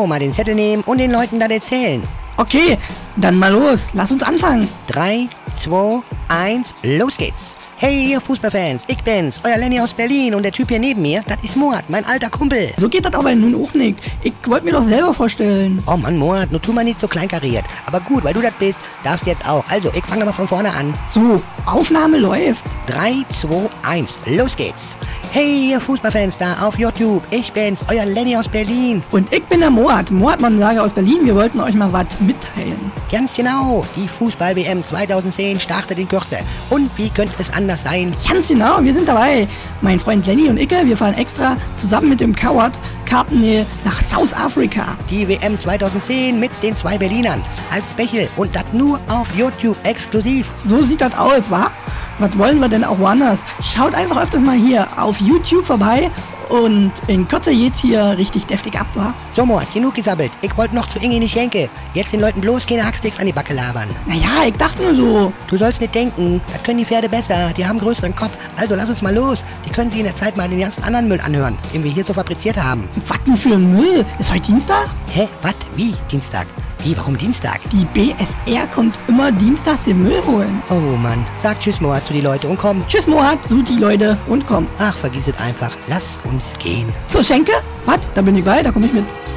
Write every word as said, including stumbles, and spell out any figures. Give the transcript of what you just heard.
Genau, mal den Zettel nehmen und den Leuten dann erzählen. Okay, dann mal los. Lass uns anfangen. drei, zwei, eins, los geht's. Hey, ihr Fußballfans, ich bin's, euer Lenny aus Berlin und der Typ hier neben mir, das ist Murat, mein alter Kumpel. So geht das aber nun auch nicht. Ich wollte mir doch selber vorstellen. Oh Mann, Murat, nur tu mal nicht so kleinkariert. Aber gut, weil du das bist, darfst du jetzt auch. Also, ich fange mal von vorne an. So, Aufnahme läuft. drei, zwei, eins, los geht's. Hey, ihr Fußballfans da auf YouTube, ich bin's, euer Lenny aus Berlin. Und ich bin der Murat, Murat Monsage aus Berlin. Wir wollten euch mal was mitteilen. Ganz genau, die Fußball-W M zweitausendzehn startet in Kürze. Und wie könnte es anders sein? Ganz genau, wir sind dabei. Mein Freund Lenny und Icke, wir fahren extra zusammen mit dem Coward Carpney nach South Africa. Die W M zweitausendzehn mit den zwei Berlinern als Special und das nur auf YouTube exklusiv. So sieht das aus, wa? Was wollen wir denn auch woanders? Schaut einfach öfters mal hier auf YouTube vorbei und in Kürze geht's hier richtig deftig ab, wa? So, Mord, genug gesabbelt. Ich wollte noch zu Inge in die Schenke. Jetzt den Leuten bloß keine Hacksticks an die Backe labern. Naja, ich dachte nur so. Du sollst nicht denken, das können die Pferde besser. Die haben größeren Kopf. Also lass uns mal los. Die können sich in der Zeit mal den ganzen anderen Müll anhören, den wir hier so fabriziert haben. Was denn für ein Müll? Ist heute Dienstag? Hä? Was? Wie? Dienstag? Wie? Warum Dienstag? Die B S R kommt immer dienstags den Müll holen. Oh Mann. Sag Tschüss, Moat, zu die Leute und komm. Tschüss, Moat, so die Leute und komm. Ach, vergiss es einfach. Lass uns gehen. Zur Schenke? Was? Da bin ich bei, da komm ich mit.